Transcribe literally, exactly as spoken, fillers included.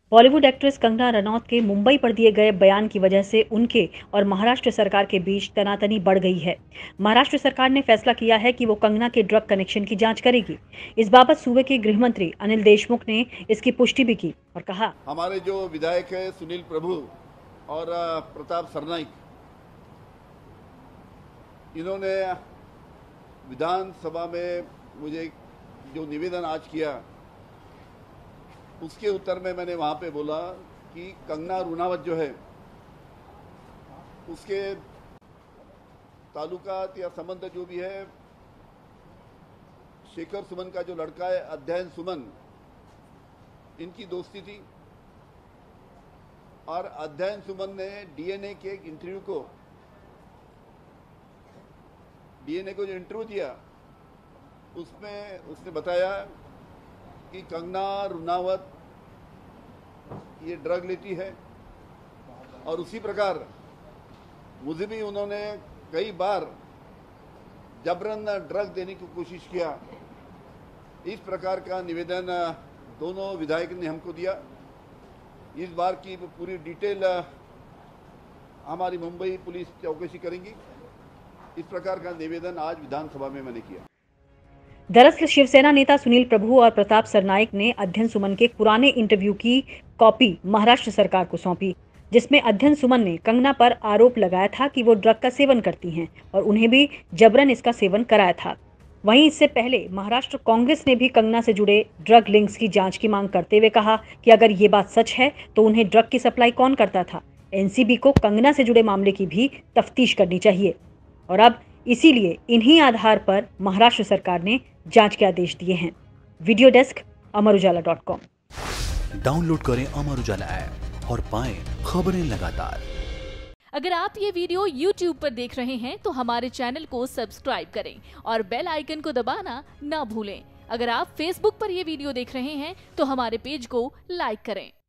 Bollywood actress Kangana Ranaut के मुंबई पर दिए गए बयान की वजह से उनके और महाराष्ट्र सरकार के बीच तनातनी बढ़ गई है। महाराष्ट्र सरकार ने फैसला किया है कि वो कंगना के ड्रग कनेक्शन की जांच करेगी। इस बाबत सूबे के गृह मंत्री अनिल देशमुख ने इसकी पुष्टि भी की और कहा, हमारे जो विधायक है सुनील प्रभु और प्रताप सरनाइक, इन्होंने विधानसभा में मुझे जो निवेदन आज किया, उसके उत्तर में मैंने वहां पे बोला कि कंगना रुनावत जो है, उसके ताल्लुकात या संबंध जो भी है, शेखर सुमन का जो लड़का है अध्ययन सुमन, इनकी दोस्ती थी। और अध्ययन सुमन ने डीएनए के एक इंटरव्यू को डीएनए को जो इंटरव्यू दिया, उसमें उसने बताया कि कंगना रुनावत ये ड्रग लेती है। और उसी प्रकार मुझे भी उन्होंने कई बार जबरन ड्रग देने की कोशिश किया। इस प्रकार का निवेदन दोनों विधायक ने हमको दिया। इस बार की पूरी डिटेल हमारी मुंबई पुलिस चौकसी करेंगी। इस प्रकार का निवेदन आज विधानसभा में मैंने किया। दरअसल शिवसेना नेता सुनील प्रभु और प्रताप सरनाइक ने अध्ययन सुमन के पुराने इंटरव्यू की कॉपी महाराष्ट्र सरकार को सौंपी, जिसमें अध्ययन सुमन ने कंगना पर आरोप लगाया था कि वो ड्रग का सेवन करती हैं और उन्हें भी जबरन इसका सेवन कराया था। वहीं इससे पहले महाराष्ट्र कांग्रेस ने भी कंगना से जुड़े ड्रग लिंक्स की जांच की मांग करते हुए कहा कि अगर ये बात सच है तो उन्हें ड्रग की सप्लाई कौन करता था। एनसीबी को कंगना से जुड़े मामले की भी तफ्तीश करनी चाहिए और अब इसीलिए इन्हीं आधार पर महाराष्ट्र सरकार ने जांच के आदेश दिए हैं। Video desk Amar Ujala dot com. Download करें अमर उजाला ऐप और पाएं खबरें लगातार। अगर आप ये वीडियो यूट्यूब पर देख रहे हैं तो हमारे चैनल को सब्सक्राइब करें और बेल आइकन को दबाना ना भूलें। अगर आप फेसबुक पर ये वीडियो देख रहे हैं तो हमारे पेज को लाइक करें।